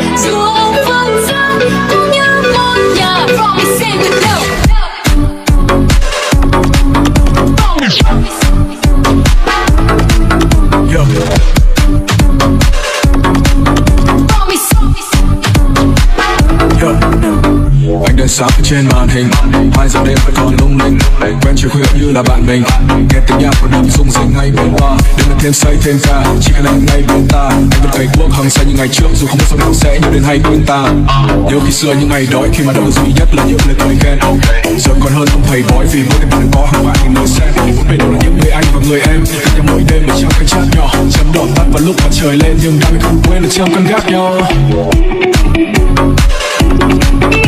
dù ông phương xa cũng như một nhà. Promise with love. Ánh đèn sáng trên màn hình, 2 giờ đêm vẫn còn lung linh. Quen chiều khuya như là bạn mình, nghe tiếng nhạc của đêm rung rinh ngay bên qua. Đêm được thêm say thêm ca, chỉ cần anh ngay bên ta. Anh vẫn cày cuốc hăng say như ngày trước, dù không biết sau này sẽ như đến hay quên ta. Nhớ khi xưa những ngày đói, khi mà đâu duy nhất là những lời cười khen. Giờ còn hơn ông thầy bói, vì mỗi đêm bạn có hàng vạn nghìn người xem. Bốn bề đều là những người anh và người em, gặp nhau mỗi đêm ở trong cái chat nhỏ. Chấm đỏ tắt vào lúc mặt trời lên, nhưng đam mê không quên được trong căn gác nhỏ.